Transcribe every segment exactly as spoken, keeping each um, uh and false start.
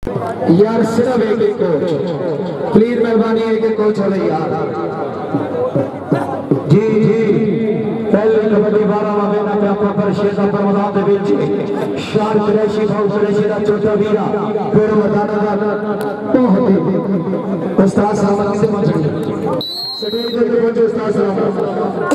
यार सिर्फ एक एक कोच, प्लीज मेहरबानी एक एक कोच हो रही यार। जी जी पहले कबड्डी बारह में ना क्या पर शेर पर मैदान दे विच शान कुरैशी भाऊ कुरैशी दा छोटा वीरा फिर मैदान दा बहुत उस्ताद साहब किसे पहुंच गए स्टेज पे पहुंचे उस्ताद साहब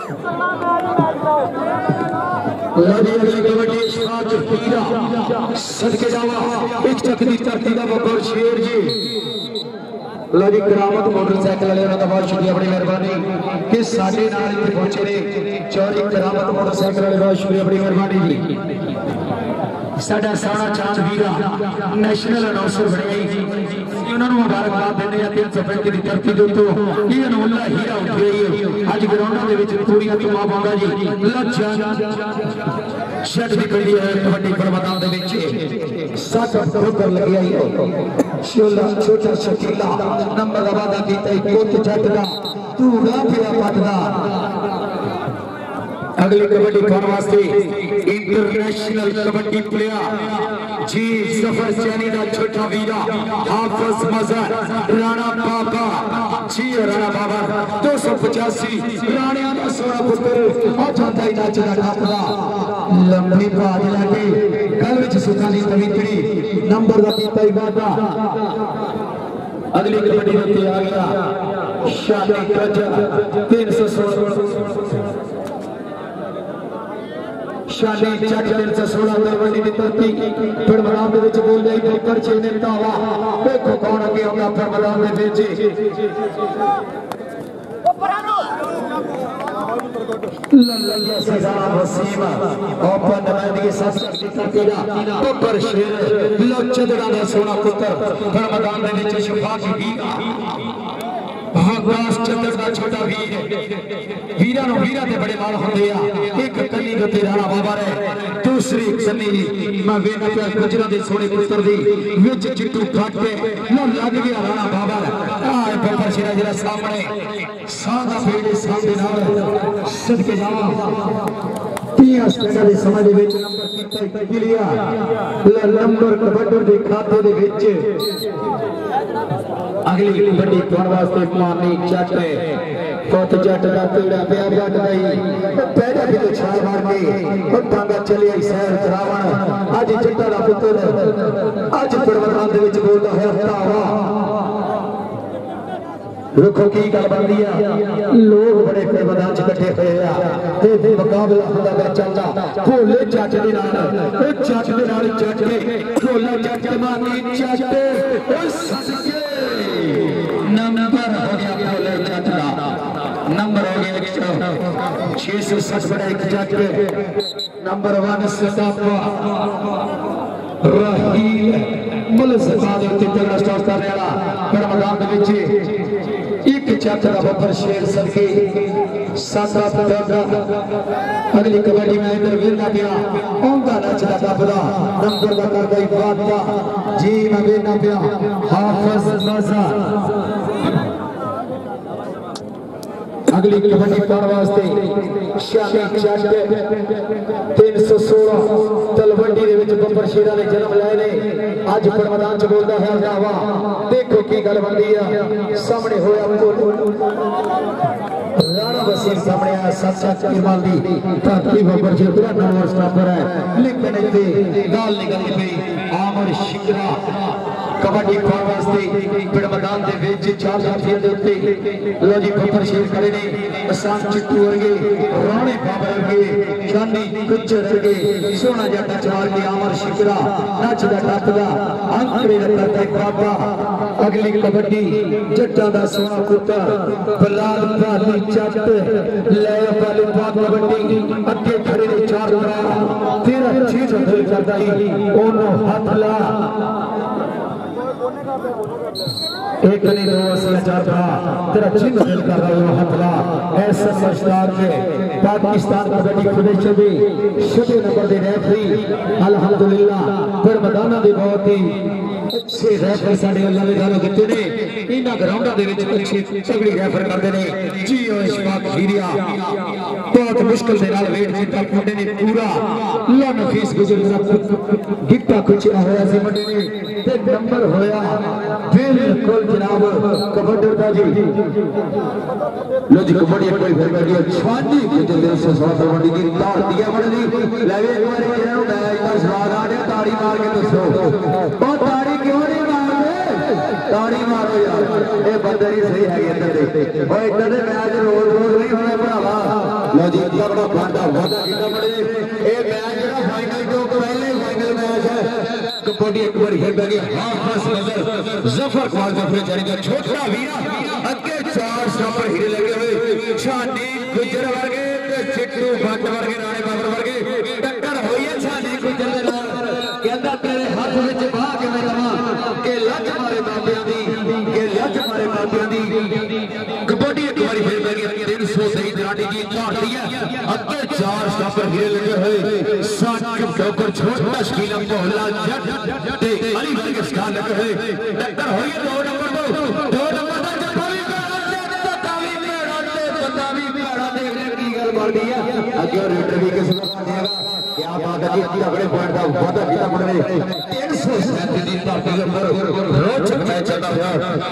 लड़ी अगली कबड्डी शान वीरा सदके जावा एक चक दी धरती दा बब्बर शेर जी लड़ी करामत मोटरसाइकिल वाले का बहुत शुक्रिया बड़ी मेहरबानी कि साडे नाल इत्थे पहुंचे ने चौरी करामत मोटरसाइकिल वाले बहुत शुक्रिया बड़ी मेहरबानी जी। साडा सारा चांद वीरा नेशनल अनाउंसर बने जी उन्होंने मुबारकबाद देने या तीन सौ पैंती की धरती दो तो ये अनमोला हीरा उठ गई है अज ग्राउंडों के विच पूरी धुआं पाउंदा जी लज्जा शट भी पड़ी है कबड्डी पर मैदान दे विच सत ठोकर लगी है शोला छोटा शकीला नंबर वादा कीता कोत जट दा तूड़ा पिया पटदा अगली कबड्डी पाने वास्ते इंटरनेशनल कबड्डी प्लेयर जी सफर चैनी दा छोटा वीरा हाफिज मजहर राणा बाबा जी राणा बाबा दो सौ पचासी राणिया दा सोना पुत्र आ जाता ही नाचदा टपदा लंबी भाग लगे गल विच सुखानी तवीतड़ी नंबर दा कीता वादा। अगली कबड्डी दे उत्ते आ गया शादी गज तीन सौ सोलह शादी चट तीन सौ सोलह कबड्डी दी धरती फिर मैदान दे विच बोल जाई बकर छे ने तावा देखो कौन अगे आउंदा फिर मैदान दे विच लल्ला सजाना वसीम ओपन नमाज़ के साथ करतीदा बकर शेर लचदड़ा दा सोना पुत्र फिर मैदान दे विच शफा की वीरा भागवास चंद्र दा छोटा वीर वीरा नु वीरा ते बड़े माल होंदे आ एक कन्नी गते राणा बाबा रे दूसरी कन्नी मैं वेना पे गुजरा दे सोने पुत्र दी विच चिट्टू फट पे न लग गया राणा बाबा आ बकर शेरा जरा सामने सादा फेड़े सामने नाल सदके जावा तीन स्टैंडर्ड दे समय दे विच नंबर कीता क्लियर नंबर कबड्डी दे खाते दे विच अगली कबड्डी पाने वास्ते मारनी जट कोत जट दा पीड़ा पिया जट दा पैदा भी तो छाल मार के टांगा चली आई सैर करावण अज जट्टा दा पुत्र अज परवतां दे विच बोलदा है तावा देखो की गल बनदी है लोग बड़े फिर मैदान च इकट्ठे होए आ ते मुकाबला हुंदा गा चलदा भोले जट दे नाल ए जट दे नाल जट के भोला जट के मारनी जट ओ सदके नंबर हो गया भोले जट दा नंबर हो गया छह सौ साठ बड़ा एक जट नंबर वन सतापा रहील मुल सताद ते तगड़ा स्टार्ट करने वाला फिर मैदान दे विच एक जट दा बब्बर शेर सदके सात आठ अगली कबड्डी में इधर वेरना गया ओंदा नचदा दबदा नंबर दा कर गई वादा जी मैं वेरना पिया हाफिज मजहर अगली कबड्डी पाने वास्ते शामी जट तीन सौ सोलह तलवंडी दे विच बब्बर शेरा ने जन्म लाए ने अज पर मैदान च बोलदा है रावा देखो की गल बनदी है सामने होया राणा वसीम सामने आया सच सच इरमाल दी धरती बब्बर शेरा नंबर स्टापर है लेकिन इत्थे गाल निकल गई आमर शिकरा कबड्डी पाने वास्ते फिर मैदान दे विच चार साथियों दे उत्ते लो जी बब्बर शेर खड़े ने आसान चिट्टू वर्गे राणे बाबा वर्गे चांदी गुज्जर वर्गे सोना जट्टा चार के आमर शिकरा नचदा टपदा अंकड़े करदा बाबा अगली कबड्डी जट्टा दा सोना पुत्र बलाल भाली जट ले वाली बात कबड्डी अगे खड़े ने चार भरा तेरा चीज दिल करदा ही ओनो हाथ ला एक नहीं दो असला चार था तेरा चिन्ह दिल कर रहा है हथला ऐसा मशदार में पाकिस्तान कबड्डी फेडरेशन भी छठे नंबर दे रेफरी अल्हम्दुलिल्लाह फिर मैदान दे बहुत ही अच्छे रैफर साडे अल्लाह दे नाल किते ने इन्हां ग्राउंडां दे विच अच्छे तगड़ी रैफर करदे ने जी ओ इशफाक हीरिया बहुत मुश्किल दे नाल वेट जीता मुंडे ने पूरा ला नफीस गुजर गिट्टा कुचिया होया सी मुंडे ने ते नंबर होया बिल्कुल जनाब कबड्डी दा जी लो जी कबड्डी एक बार फिर गई छानी गुजर दे से सौ कबड्डी दी ताड़ दिया मुंडे दी ले एक बार इन्हां नु मैच दा स्वाद आ गया ताड़ी मार के दसो ओ ताड़ी क्यों नहीं मारदे ताड़ी मारो यार ए बंदे ही सही है अंदर दे ओ इधर दे मैच रोज रोज नहीं होने भरावा लो जी तगड़ा फांडा वादा कीता मुंडे ए मैच जेड़ा फाइनल तो पहले फाइनल मैच है कबड्डी एक बार फिर गई हाफिज नजर जफर कमाल जफर जारी का छोटा वीरा अगे चार स्टॉपर हीरे लगे हुए छानी गुजर वर्गे ते चिट्टू भट्ट वर्गे राणे बाबर वर्गे टक्कर होई है छानी गुजर दे नाल कहंदा तेरे हाथ विच बाह के मैं रहां के लज मारे बाबियां दी के लज मारे बाबियां दी कबड्डी एक बार फिर गई तीन सौ तेईस दराटी की झाड़ती है अगे चार स्टॉपर हीरे लगे हुए साकिब ठोकर छोटा शकीला मोहल्ला जट ते अली वर्गे स्टार लगे हुए टक्कर होई है दो नंबर दो दो नंबर दा जप्पा भी बता भी मेरा ते बता भी मेरा देखने की गल बन गई है अगे रेडर भी किस तरह देगा क्या बात है जी तगड़े पॉइंट दा वादा कीता मुंडे तीन सौ सैंतीस दी धरती दे अंदर रोचक मैच चलदा होया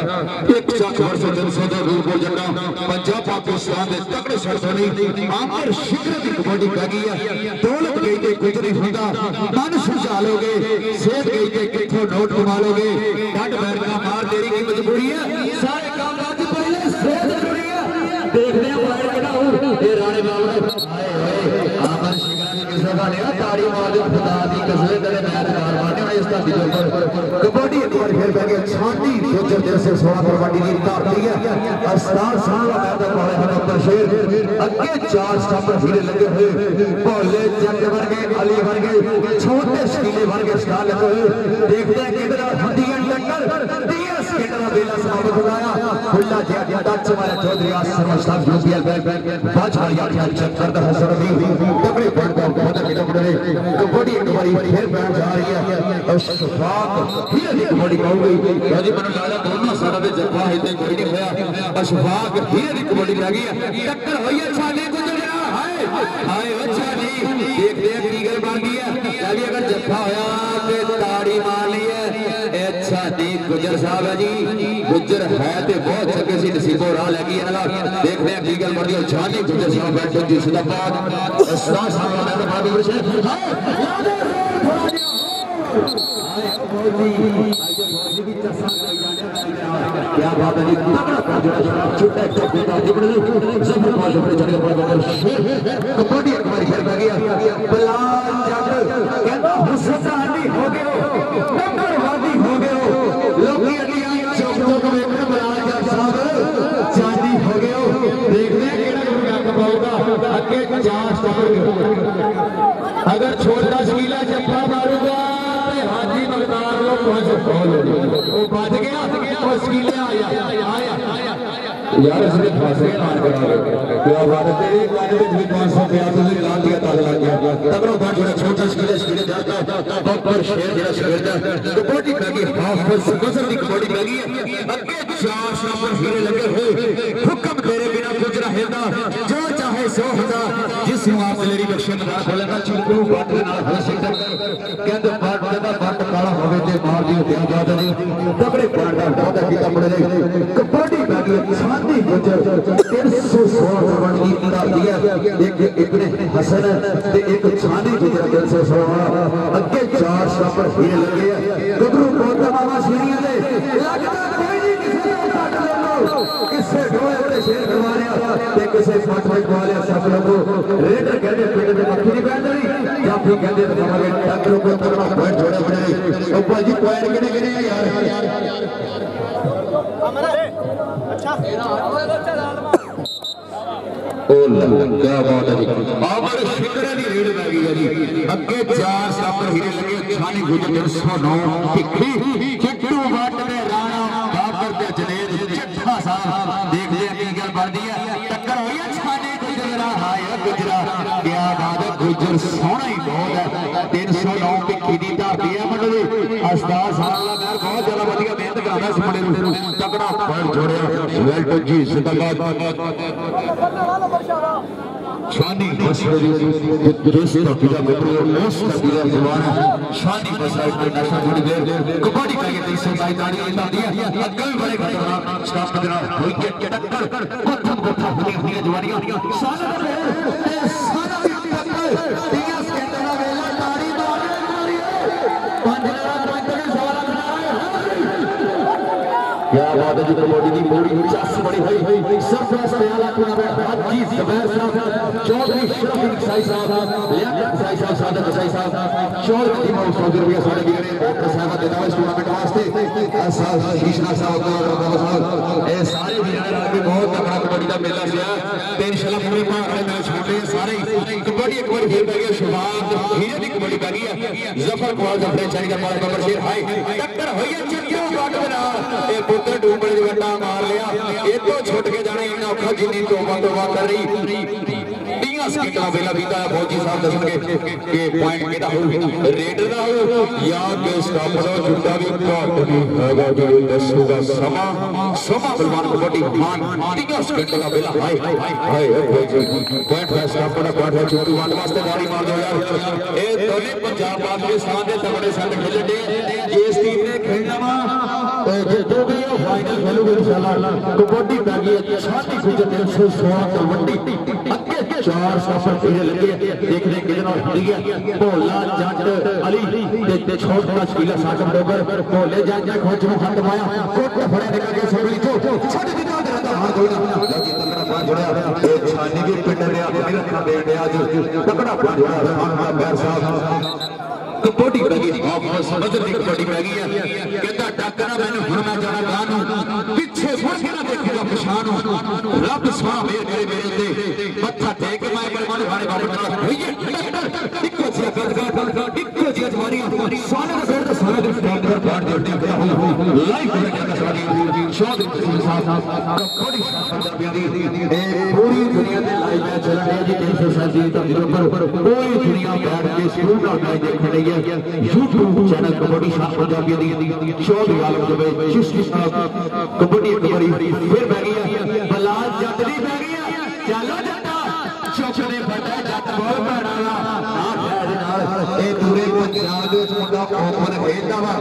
एक चक वर्ष तीन सौ दा रूल गोल जट्टा पंजाब पाकिस्तान दे तगड़े शर्तों नहीं आखिर शिखर दी कबड्डी पै गई है दौलत गई ते कुछ नहीं होंदा मन सुझा लोगे सेहत गई ते किथों नोट कमा लोगे डट बैर का मार देरी की मजबूरी है सारे काम आज पहले सेहत जरूरी है देखने वाले कितना हो ए राणे बाबू हाय हाय आमर शिखर दी किसे का नहीं ताड़ी मार दे खुदा दी कसले तेरे मैच मार मारने इस धरती के ऊपर कबड्डी एक बार फिर पै गई छाती गुजर दिल से सोलह कबड्डी की धरती है अस्तार साहब मैदान वाले हैं ऊपर शेर अगे चार स्टॉपर हीरे लगे हुए भोले जट वर्गे अली वर्गे छोटे शकीले वर्गे स्टार लगे हुए देखते हैं किधर हड्डी टक्कर तीस सेकंड का बेला समाप्त हो गया खुला जट टच वाला चौधरी आसम स्टाफ यूपीएल बैक पांच बार यार यार चेक करता है सरदी तगड़े पॉइंट का बहुत किलो बड़े कबड्डी एक बार फिर बैठ जा रही है और शफाक हीरे की कबड्डी पाऊ गई यानी मन लाला दोनों सारा दे जप्पा इतने कोई नहीं होया अशफाक हीरे की कबड्डी लगी है टक्कर होई है छानी गुजरिया हाय हाय अच्छा नहीं देख देख की गल बन गई है यानी अगर जप्पा होया ते ताड़ी मार ली है अच्छा नहीं गुजर साहब है जी गुजर है ते बहुत चंगे सी नसीबो राह लगी है ना देखते हैं की गल बन गई छानी गुजर साहब बैठे जी जिंदाबाद अस्तार साहब ने तो बात बोले हाय याद है हाय बहुत ही क्या बात है तगड़ा जोड़ा छोटा छोटा जिबड़े जबर पास अपने चढ़ के पड़ कबड्डी एक बार खेल गया बलाल जट कहता हुसैनी हो गए नंबर वादी हो गए लोकी अलियां चौक चौक में बलाल जट साहब चांदी हो गए देखते हैं केड़ा गुरगा कपाऊगा अगे चार स्टॉपर अगर छोटा शकीला जप्पा मारूगा हाजी मकदार लो पहुंच वो बच गया और स्कीले आया आया यार इसने फंस गए मार करा क्या बात है तेरी गाने में भी पाँच सौ रुपया तुझे ला दिया ताल लग गया तगड़ा बात जोड़ा छोटा स्कीले स्कीले जाता बब्बर शेर जेड़ा शेर दा कबड्डी लगी हाफिज नजर दी कबड्डी लगी अगे चार स्टॉपर हीरे लगे हुए हुक्म तेरे बिना कुछ ना हिलदा जो चाहे सो होता जिस आप लेरी बख्शे ना बोलेगा चिंटू बात नाल हो सकदा कहंदे बात दा बात काला होवे ते मार दी ते बात नहीं तगड़े पार दा वादा कीता पड़े कबड्डी लगी छाती गुजर तीन सौ सोलह रन की उड़ा दिया एक इब्ने हसन ते एक छाती गुजर दिल से सोलह अगे चार स्टॉपर हीरे लगे गबरू कोता बाबा सीढ़ियां दे लगदा कोई नहीं किसे काट ले लो किसे ढोए ते शेर करवाया ते किसे फट फट वाले सब लोगों रेडर कहते पिंड दे मक्खी नहीं बैठ रही या फिर कहते हमारे डॉक्टरों को तगड़ा पॉइंट जोड़े बने ओ भाजी पॉइंट किने किने यार हमारा अच्छा ओ क्या बात है जी आमर शिखर दी रेड लगी है जी अगे चार स्टॉपर हीरे लगे छानी गुजर तीन सौ नौ टिक्की चिट्टू भट्ट दे राणा बाबर दे जनेद चिट्ठा साहब देख ले की गल बनदी है टक्कर होई है छानी गुजरा हाय गुजरा क्या बात है गुजर सोहना ही बहुत है तीन सौ नौ टिक्की दी धरती है मंडली अस्तार साहब दा बहुत ਵਧੀਆ ਮਿਹਨਤ ਕਰਦਾ ਇਸ ਮੁੰਡੇ ਨੂੰ ਤਕੜਾ ਪੁਆਇੰਟ ਜੋੜਿਆ ਵੈਲਟਨ ਜੀ ਜ਼ਿੰਦਾਬਾਦ शानी मसले जिस तरह का गुरु उस तरह का जवान शानी मसले पे नशा जुड़ गए कबड्डी का ये तीसरी बाई दाढ़ी लेता दिया अगल बड़े खतरनाक स्टाफ के जनाब हुई के टक्कर कोठम कोठा हुई हुई जवानियां सारा ए सारा टक्कर दिया स्कैंडल वेला दाढ़ी मार मारी पंजरा पंजरा सवाल बना क्या बात है जी कबड्डी की पूरी चस बड़ी हुई सरफराज प्याला कोना पे हाजी जबैर साहब चौधरी शरफी साई साहब लियाकत साई साहब सादत साई साहब चौधरी टीम सौ रुपया साढ़े गिरे डॉक्टर साहब देता है टूर्नामेंट वास्ते साहब शीशना साहब ए सारे वीरां के बहुत तगड़ा कबड्डी का मेला है ते इंशाल्लाह पूरे भाग वाले मैच होने सारे कबड्डी एक बार फिर गई शुरुआत हीरे की कबड्डी का गई जफर कुमार जफर चाई का मार नंबर शेर हाई टक्कर होई चक्कियों काट बना ए पुत्र डूबड़ दी वड्डा मार लिया ए तो छुट के जाने इना औखा जिन्नी तौबा तौबा कर रही सेकंड वेला बीता फौजी साहब दसणगे के पॉइंट केदा हो रेडर दा हो या के स्टॉप दा जुटा भी घट नहीं हैगा जो दसूगा समा समा बलवान कबड्डी खान तीस सेकंड का वेला हाय हाय फौजी पॉइंट है स्टॉप दा पॉइंट है छुट्टू वाले वास्ते गाड़ी मार दो यार ए दोने पंजाब पाकिस्तान दे तगड़े संग खेलदे जिस टीम ने खेलना वा तो जो भी फाइनल खेलूगे इंशाल्लाह कबड्डी पै गई छाती गुजर तीन सौ सोलह कबड्डी चार सफर पीछे लगे देखने कितना ठीक है भोला जट अली ते छोड़ थोड़ा शीला साकम डोगर भोले जट जट खोज में हाथ माया कोट फड़े निकल के सोली तो छोड़ दिता रहता हां कोई ना लगी तगड़ा पांच जोड़ा ए छानी भी पिंड रे अपनी रखना दे दे आज तगड़ा पांच जोड़ा खान का बैर साहब कबड्डी पै गई हाफ मदर दी कबड्डी पै गई कहता टक्करा मैंने हुन मैं जाना गानू पीछे मुड़ के ना देखेगा पछाण रब सोना मेरे करे मेरे ते मत्था टेक मैं बलवान भारे बाबू भैया इक्को जी गद गद इक्को जी अजवानी सोने का पेड़ तो सारा दिन स्टॉप कर काट देते हैं लाइव में क्या सवारी चौधरी साहब कबड्डी पंजाबी दी ए पूरी दुनिया में लाइव मैच चल रहा है जी तीन सौ सैंतीस तक पर कोई दुनिया बैठ के स्कूल का मैच देख रही है यूट्यूब चैनल कबड्डी शाह पंजाबी दी चौधरी आलम जबे चिश्ती साहब कबड्डी कबड्डी फिर बैठ गया बलाल जट दी बैठ गया चलो जट्टा चौकड़े फटा जट बहुत बड़ा ना खैर नाल ए पूरे पंजाब दे विच मुंडा ओपन खेलदा वा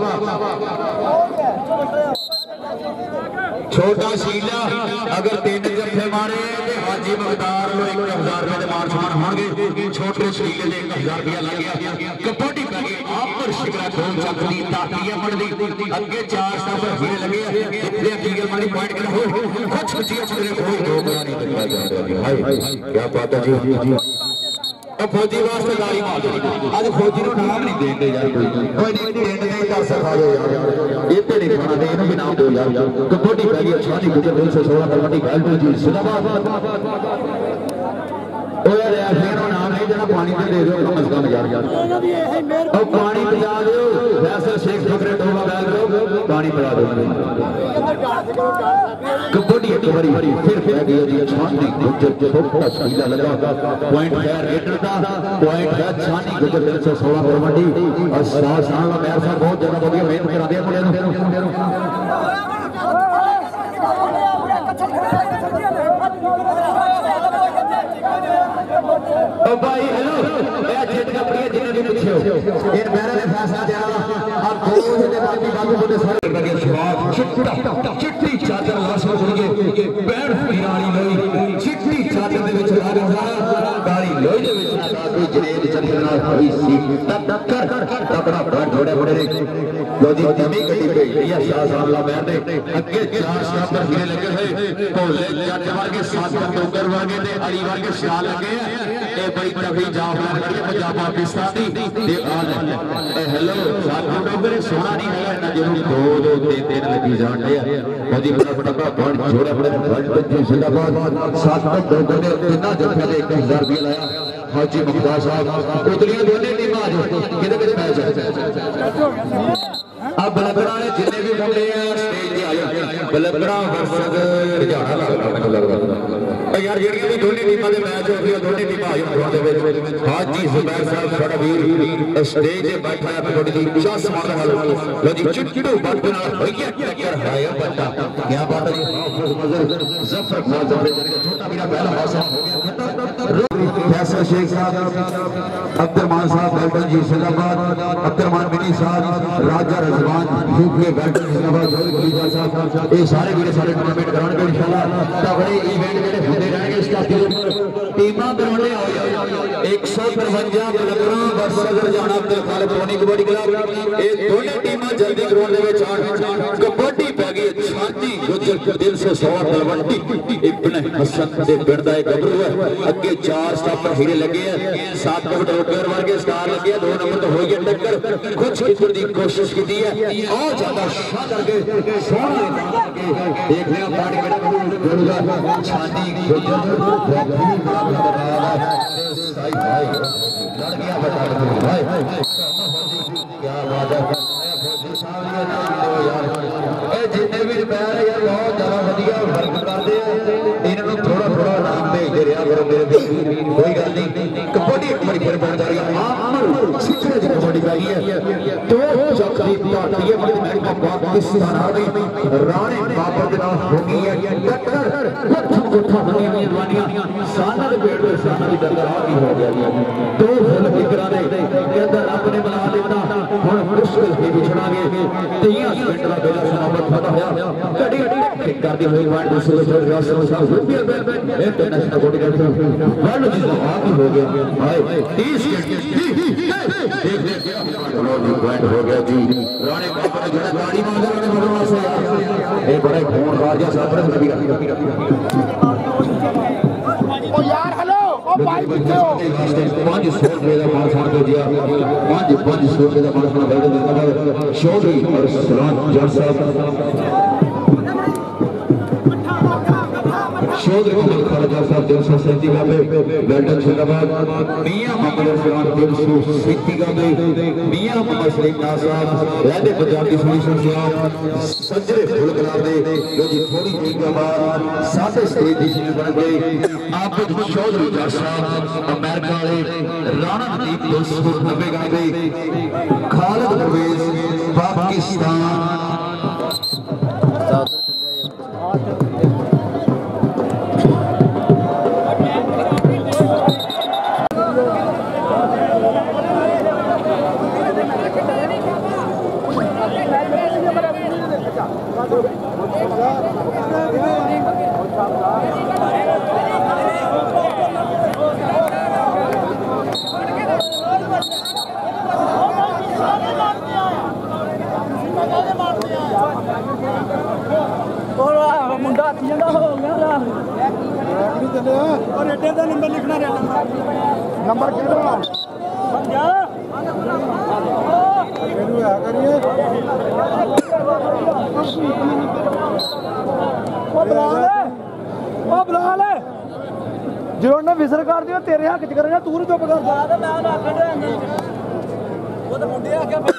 छोटा शीला अगर तीन जफे मारे ते हाजी मकदार लो एक हजार रुपए दे मान सम्मान होंगे छोटे शीले दे एक हजार रुपया लग गया कबड्डी पै गई आपर शिकरा खोल चकदी ताकिया पड़दी अगे चार सफर फिर लगे इतने कीगल मारी पॉइंट कर हो कुछ कुछ तेरे कोई दो बरानी तक जा रही हाय क्या बात है जी जी फौजी वास्ते गाड़ी मार आज फौजी नु नाम नहीं देंदे यार कोई कोई नहीं देंदे नहीं कर सकदा यार ये ते नहीं खाना दे इनु भी नाम दो यार कबड्डी पै गई छानी गुजर तीन सौ सोलह कबड्डी वैल्टन जी जिंदाबाद ओ यार रेफरी नु नाम नहीं देना पानी दे दे दो कम से कम यार यार ओ पानी पिला दो फैसल शेख फकरे टोला बैल दो पानी पिला दो कबड्डी एक बारी फिर पै गई जी छानी गुजर छोटा शीला लगा पॉइंट है रेडर का पॉइंट है छानी गुजर तीन सौ सोलह कबड्डी और साथ साथ मेरे साथ बहुत ज्यादा बढ़िया मेहनत कराते हैं मुंडे नु ओ भाई हेलो ए जेट का प्रिय जिन्हें भी पूछो इन मेरे ने फैसला दिया अब दो ने बाकी बाकी बोले सारे लगे शुरुआत चिट्टा चिट्टी चादर लाश हो गई पैर फिराली लोई चिट्टी चादर दे विच ला रहा गाड़ी लोई दे विच ना कोई जनेब चलना होई सी टक्कर तगड़ा बड़ जोड़े बड़े रे लो जी नवी गड्डी पे ये शाह सामला बैठ दे अगे चार शापर फिरे लगे हुए भोले जट वर्गे सात डोगर वर्गे ते अली वर्गे शाह लगे ए बड़ी तगड़ी जाफला खड़ी पंजाब पाकिस्तान दी ते आल ए हेलो सात डोगर सोना नहीं है ना जरूर दो दो तीन तीन लगी जान दे फौजी बड़ा फटका बड़ जोड़े बड़े बड़ी जिंदाबाद सात डोगर ने कितना जफे दे एक हजार रुपया लाया हाजी मुख्तार साहब उतलियां दोने टीमां आज किदे किदे मैच है अब लगड़ा ने जितने भी मुंडे हैं स्टेज पे आए बलगड़ा वर्सेस रजाना लगदा यार ਜਿਹੜੀਆਂ ਵੀ ਦੋਨੇ ਟੀਮਾਂ ਦੇ ਮੈਚ ਹੋ ਗਏ ਦੋਨੇ ਟੀਮਾਂ ਆਈ ਹੋਣ ਦੇ ਵਿੱਚ ਹਾਜੀ ਜ਼ੁਬੈਰ ਸਾਹਿਬ ਸਾਡਾ ਵੀਰ ਸਟੇਜ ਤੇ ਬੈਠਾ ਹੈ ਥੋੜੀ ਦੀ ਚਾਸ ਮਾਰਨ ਵਾਲਾ ਲੋ ਜੀ ਚਿੱਟੂ ਬੱਟ ਨਾਲ ਹੋਈ ਗਿਆ ਟੱਕਰ ਹਾਇਆ ਬੱਟਾ ਕੀ ਬਾਤ ਹੈ ਜੀ ਹਾਫਿਜ਼ ਮਜ਼ਰ ਜ਼ਫਰ ਖਾਨ ਜ਼ਫਰ ਛੋਟਾ ਵੀਰਾ पहला हासिल हो गया फैसल शेख साहब अब्दुलरहमान साहब बेल्टन जी सिंदाबाद अब्दुलरहमान बिनी साहब राजा रजवान यूपी बेल्टन सिंदाबाद खलीजा साहब ये सारे वीर सारे टूर्नामेंट कराने इंशाल्लाह तगड़े इवेंट जेडे होंदे रहणगे इस धरती पर टीमां बनाने आओ एक सौ तिरवंजा बलगड़ा वर्सेस रजाना अब्दुल खालिक टोनी कबड्डी क्लब ये दोनों टीमां जल्दी ग्राउंड दे विच आण कबड्डी पै गई छाती गुजर दिल से सौ तलवंडी इब्न हसन दे पिंड दा गबरू है अगे चार स्टॉपर हीरे लगे हैं सात नंबर रोकर वर्गे स्टार लगे दो नंबर तो हो गया टक्कर कुछ किधर दी कोशिश की है और ज्यादा शानदार के सोना देख लिया पानी में गुरुगा छाती गुजर बहुत ही बड़ा साई भाई लड़ गया बता भाई क्या बात है यार जिन्ने भी पैर यार बहुत ज्यादा वधिया वर्क करते हैं इन्होंने थोड़ा थोड़ा नाम भेजते रहा करो मेरे कोई गल नहीं कबड्डी एक बार फिर बन जा रही है आमर सिखरे दी कबड्डी पाई है दो चक दी पार्टी है बड़ी अमेरिका पाकिस्तान आ गई राणे बाबर दे नाल हो गई है टक्कर कोठा कोठा बनिया हुई जवानियां साना दे पेट दे साना दी टक्कर आ गई हो गया दो फुल फिकरा दे कहंदा रब ने बना देता हुन मुश्किल ही बिछड़ांगे तीस मिनट का बेला सलामत खत्म होया कड़ी कड़ी करदी हुई वाइड दूसरे से रियासत साहब रुपया बैल बैल इंटरनेशनल बॉडी करते वर्ल्ड जी का हाथ हो गया भाई तीस मिनट देख देख के पॉइंट हो गया जी राणे बाबा ने जड़ा गाड़ी मार रहे मरवा से ये बड़े खून राजा साहब ने ओ यार हेलो ओ भाई पीछे हो पाँच सौ रुपए का माल साथ हो गया पाँच पाँच सौ रुपए का माल साथ बैठ देता चौधरी और सलाम जज साहब चौधरी मोहम्मद खालिद साहब तीन सौ सैंतीस का पे बेल्टन जिंदाबाद मियां मोहम्मद इरफान तीन सौ सैंतीस का पे मियां मोहम्मद सलीम नाज साहब रहते पंजाबी सॉल्यूशन साहब सजरे फुल कला दे जो जी थोड़ी देर के बाद साढ़े स्टेज दी शीट बन गई आबिद चौधरी जज साहब अमेरिका वाले राणा नदीप दो सौ नब्बे का पे खालिद परवेज पाकिस्तान नंबर लिखना नंबर जो उन्हें विसल कर दिया तेरे हक च करेगा तू चुप कर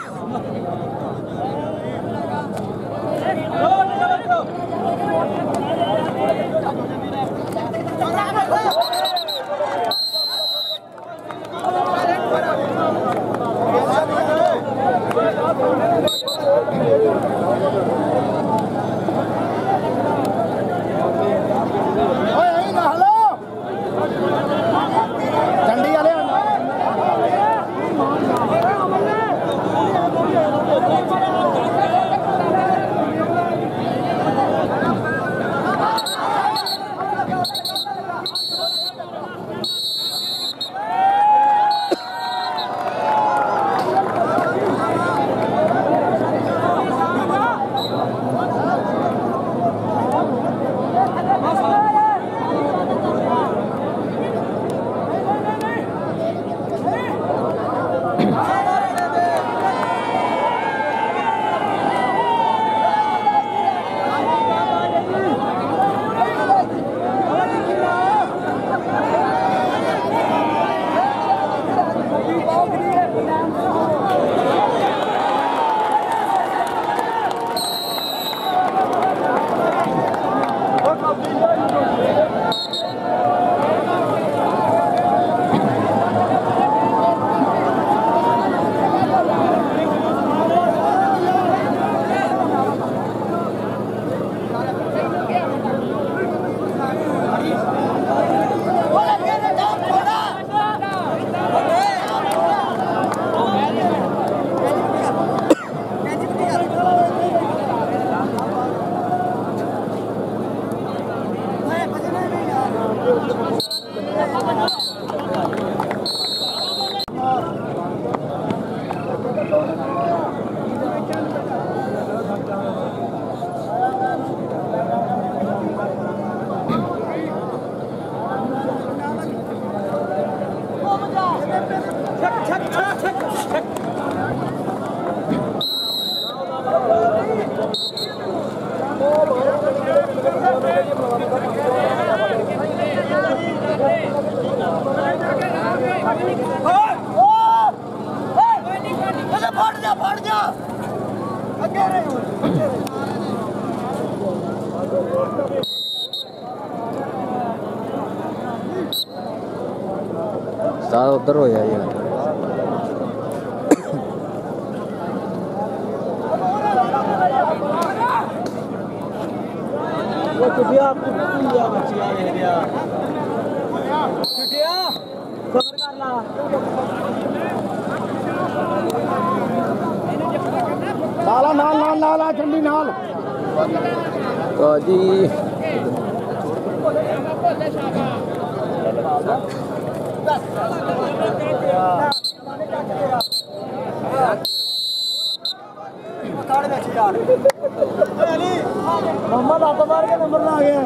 उस्ताद उधर हो यार वो चुटिया चुटिया बच्चियां ले गया चुटिया सबर कर ला नाला नाल नाल नाल ठंडी नाल तो जी मोहम्मद आप मार के नंबर में आ गया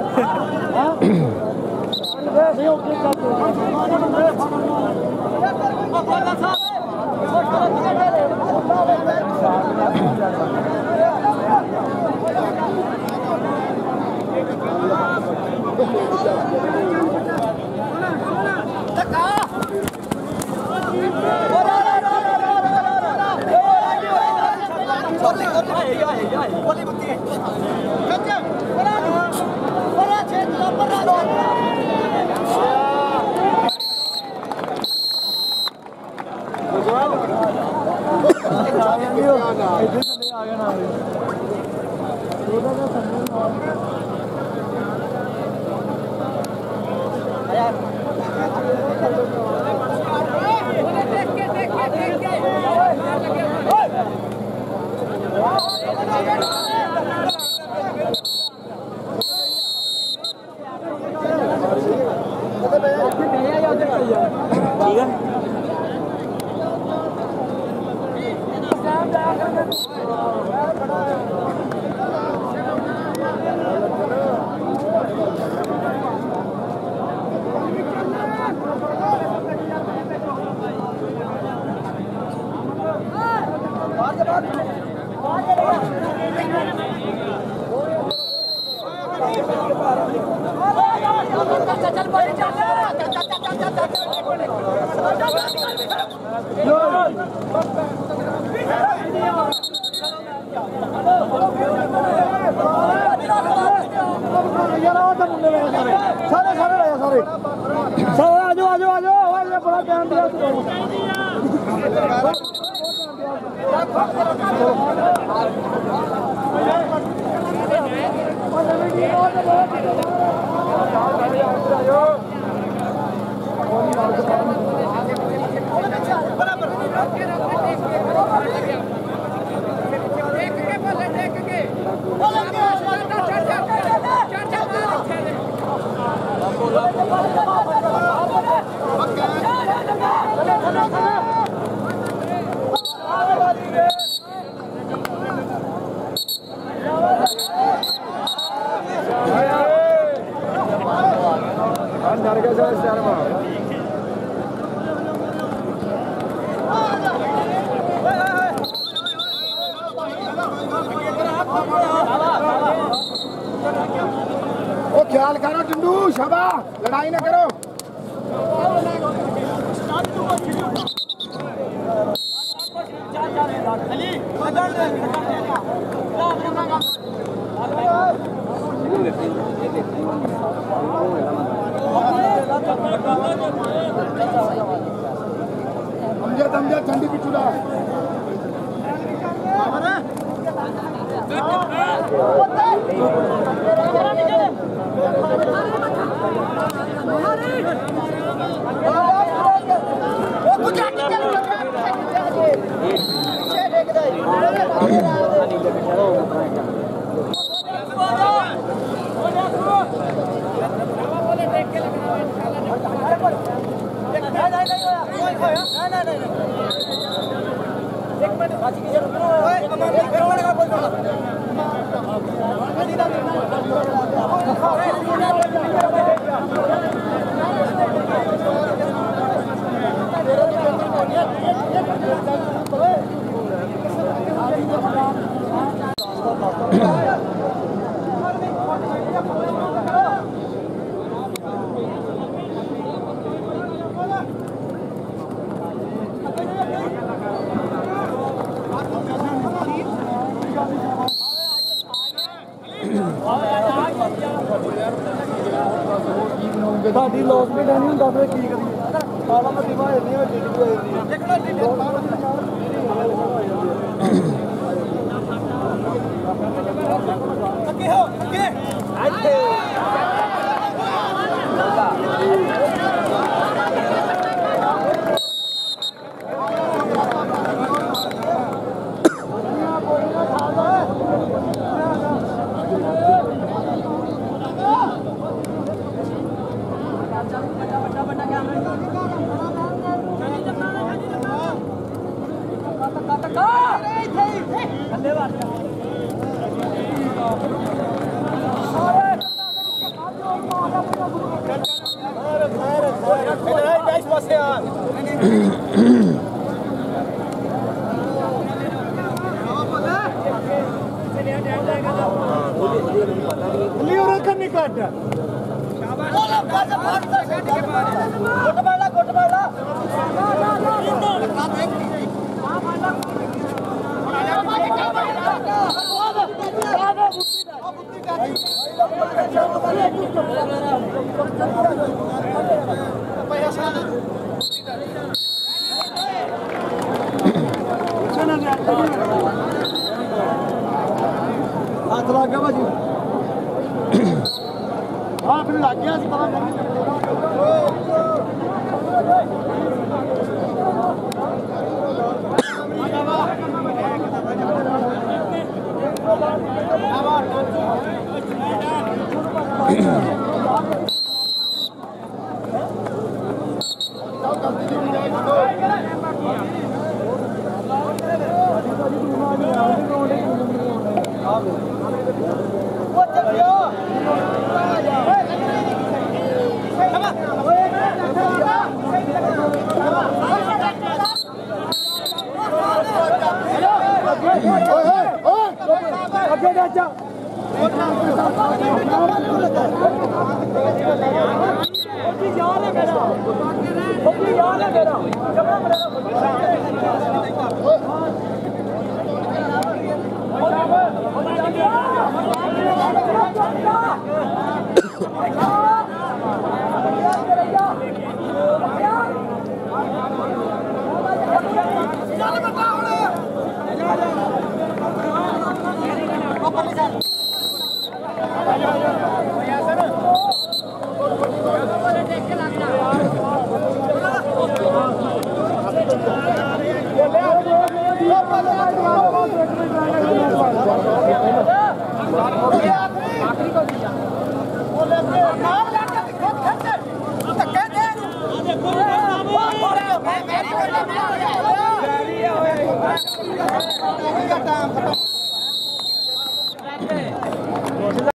ख्याल करो टंडू शाबा लड़ाई ना करो समझे समझे ठंडी पिछुड़ा साडी लॉस भी नहीं ਹੁੰਦਾ ਫਿਰ ਕੀ ਕਰੀਏ हाथ लग गया भाजी हाँ फिर लग गया Time.